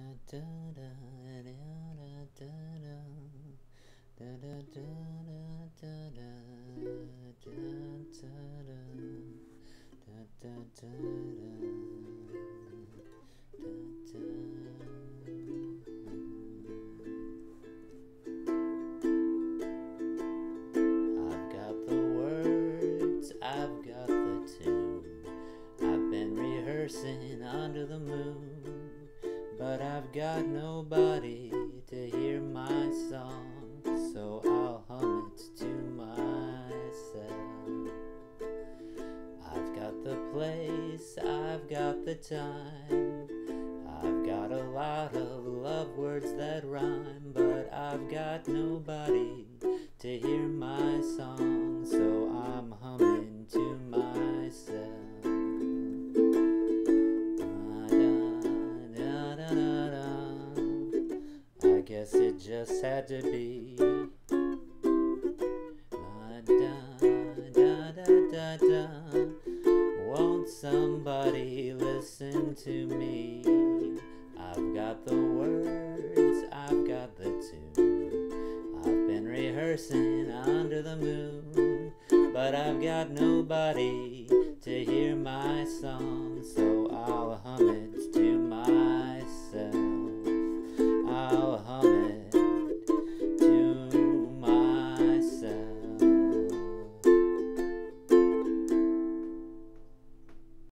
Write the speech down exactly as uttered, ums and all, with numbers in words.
I've got the tune. I've been rehearsing under the moon, but I've got nobody to hear my song, so I'll hum it to myself. I've got the place, I've got the time, I've got a lot of love words that rhyme, but I've got nobody to hear my song, so I'm humming to myself. I guess it just had to be. Won't somebody listen to me? I've got the words, I've got the tune, I've been rehearsing under the moon, but I've got nobody to hear my song, so I'll hum it to myself.